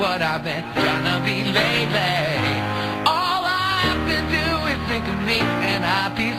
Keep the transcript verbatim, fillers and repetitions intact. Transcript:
what I've been trying to be lately. All I have to do is think of me and I'll be